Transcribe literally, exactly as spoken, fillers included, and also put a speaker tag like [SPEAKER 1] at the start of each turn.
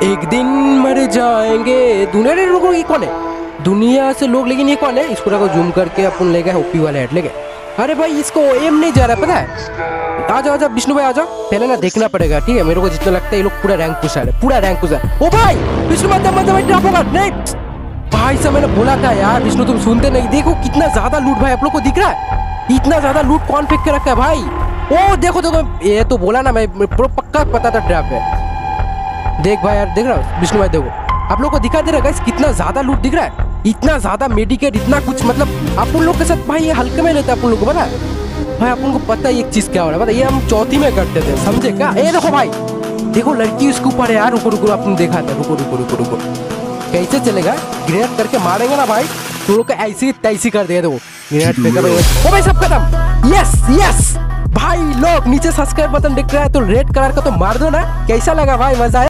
[SPEAKER 1] एक दिन मर जाएंगे दुनिया रे लोगों की कौन है दुनिया से लोग, लेकिन ये कौन है? इसको रखो जूम करके अपन ले गए ओपी वाले हेड ले गए। अरे भाई इसको एम नहीं जा रहा पता है। आ जाओ आ जाओ विष्णु भाई आ जाओ, पहले ना देखना पड़ेगा ठीक है। मेरे को जितना लगता है ये लोग पूरा रैंक पुश है, पूरा रैंक पुश है। ओ भाई विष्णु मत मत मत ड्रॉप होगा नहीं भाई साहब, मैंने बोला था यार विष्णु तुम सुनते नहीं। देखो कितना ज्यादा लूट भाई आप लोग को दिख रहा है, इतना ज्यादा लूट कौन फेंक के रखा है भाई। ओ देखो देखो ये तो बोला ना मैं, पक्का पता था ट्रैप है। देख भाई यार देख रहा हूँ विष्णु भाई, देखो आप लोग को दिखा दे रहा है कितना ज्यादा लूट दिख रहा है, इतना ज्यादा मेडिकेट इतना कुछ। मतलब आप उन लोग के साथ भाई ये हल्के में लेते हैं, आप लोग को पता है भाई, अपन को पता है एक चीज क्या हो रहा है पता है, ये हम चौथी में करते थे समझे क्या। ये देखो भाई देखो लड़की उसके ऊपर है यार, रुको रुको आपने देखा था, रुको रुको रुको रुको कैसे चलेगा। ग्रेनेड करके मारेंगे ना भाई तो लोग ऐसी तैसी कर देगा। देखो ग्रेनेड फेंका भाई, ओ भाई सब खत्म। यस यस भाई लोग नीचे सब्सक्राइब बटन दिख रहा है तो रेड कलर का तो मार दो ना। कैसा लगा भाई, मजा आया?